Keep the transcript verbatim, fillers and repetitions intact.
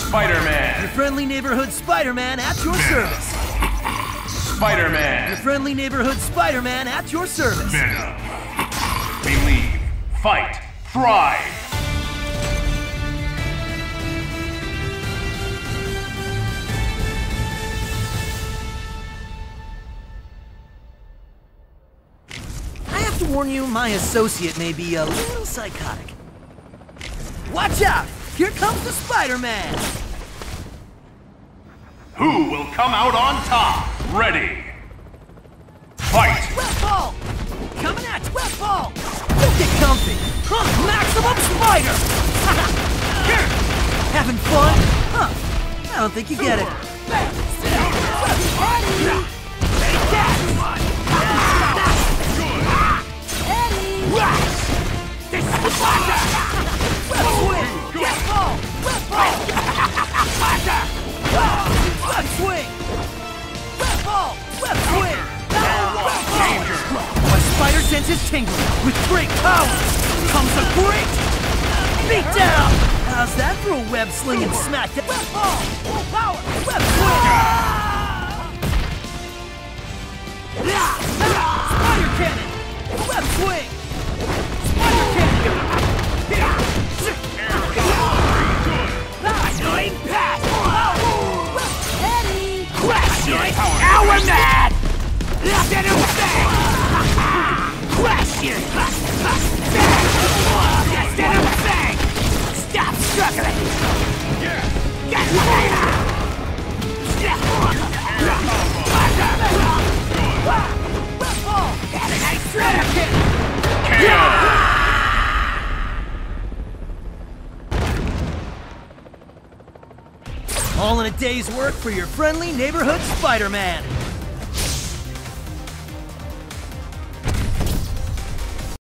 Spider-Man. Your friendly neighborhood Spider-Man at your service. Spider-Man. Your friendly neighborhood Spider-Man at your service. Venom. Believe. Fight. Thrive. I have to warn you, my associate may be a little psychotic. Watch out! Here comes the Spider-Man! Who will come out on top? Ready. Fight. Web ball! Coming at you! Web ball! Don't get comfy! Huh, maximum spider! Here! Having fun? Huh. I don't think you get it. Take that! This is Spider! Web swing! Web ball! Web ball! Spider! Web swing! Web ball! Web swing! Danger. My spider sense is tingling. With great power comes a great beat down. How's that for a web sling and smack? Web ball, full power, web swing. Spider cannon, web swing. Spider cannon. Annoying pass. Eddie, crash it. Now we're mad. Set him back! Crash you! Set him back! Stop struggling! Get later! Have a nice trip! All in a day's work for your friendly neighborhood Spider-Man!